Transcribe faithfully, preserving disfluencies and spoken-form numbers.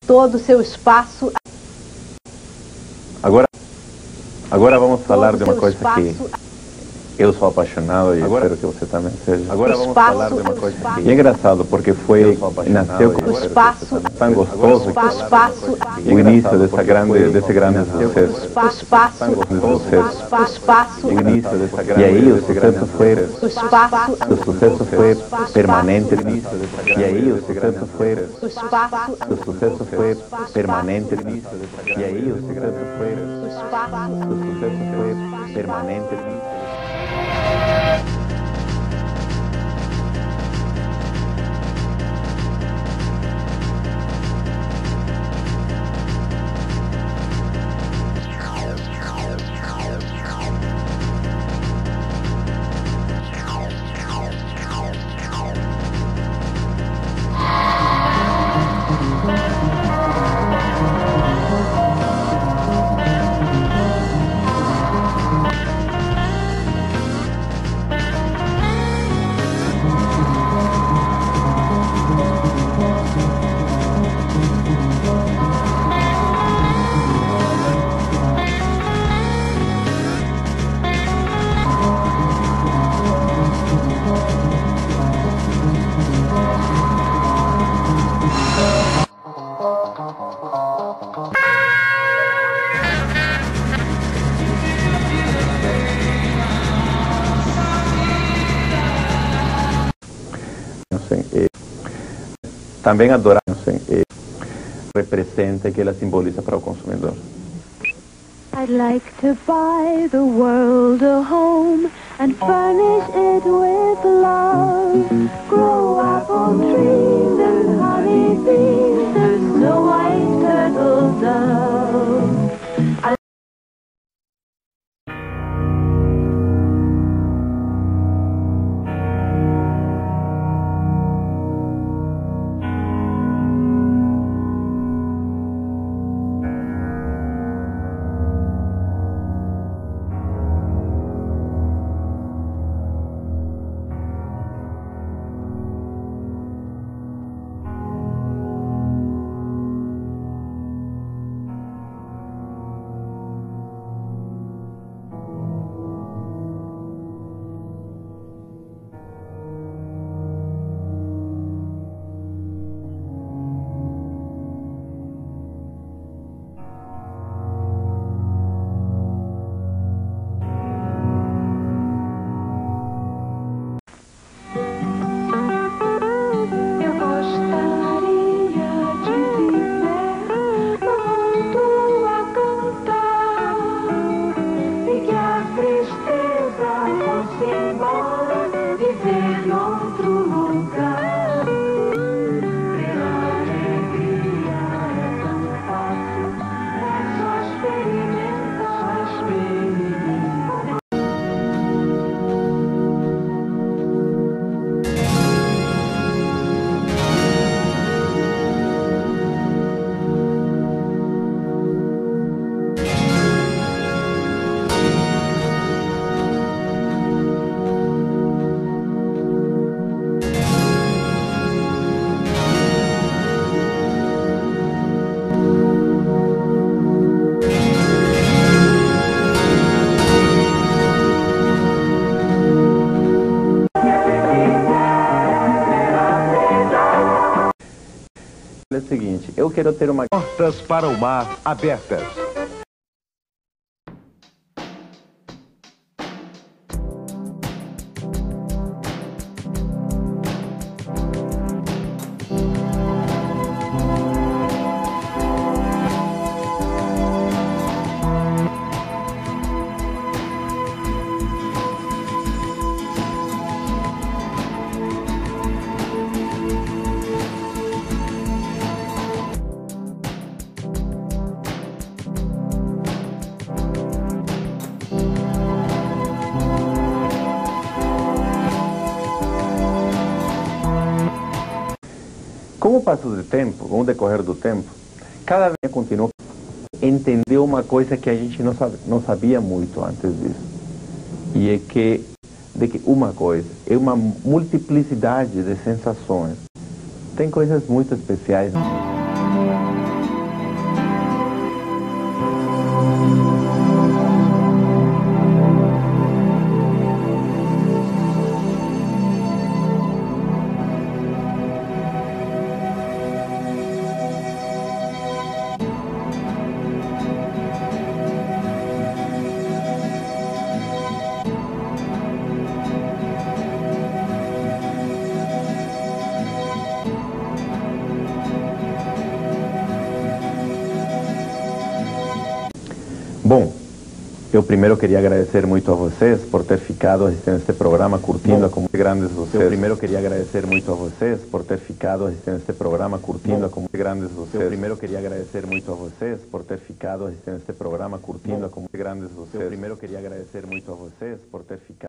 todo o seu espaço. Agora, agora vamos falar de uma coisa espaço. que eu sou apaixonado e agora, espero que você também seja. Agora vamos espaço, falar de uma coisa espaço. que... E é engraçado porque foi, nasceu com O espaço, tão gostoso o espaço, o início dessa grande, desse grande sucesso. o espaço, O sucesso. o espaço, O início dessa grande... E aí o sucesso foi... o espaço, O sucesso foi permanente. E aí o sucesso foi... o espaço, O sucesso foi permanente. E aí o sucesso foi... o espaço. O sucesso foi permanente. Também adorar representa que ela simboliza para o consumidor. I'd like to buy the world a home and furnish it with love. Grow apple trees and honey bees and snow white turtle doves. É o seguinte, eu quero ter uma... Portas para o mar abertas. Com o passo do tempo, com o decorrer do tempo, cada vez continuou a entender uma coisa que a gente não, sabe, não sabia muito antes disso. E é que, de que uma coisa é uma multiplicidade de sensações. Tem coisas muito especiais. Bom, eu primeiro queria agradecer muito a vocês por ter ficado assistindo este programa, curtindo a comunidade grandes vocês. Eu primeiro queria agradecer muito a vocês por ter ficado assistindo este programa, curtindo a comunidade grandes vocês. Eu primeiro queria agradecer muito a vocês por ter ficado assistindo este programa, curtindo a comunidade grandes vocês. Eu primeiro queria agradecer muito a vocês por ter ficado